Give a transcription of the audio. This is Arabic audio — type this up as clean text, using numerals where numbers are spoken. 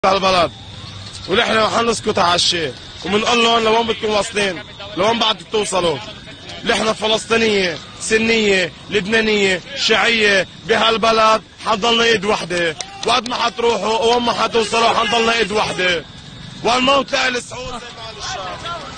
البلد ونحن حنسكت على هالشيء وبنقول لهم لوين بدكم واصلين؟ لوين بعد توصلوا؟ نحن فلسطينيه، سنيه، لبنانيه، شيعيه بهالبلد حنضلنا ايد وحده، وقت ما حتروحوا وين ما حتوصلوا حنضلنا ايد وحده، والموت لأهل السعود زي ما قال الشعب.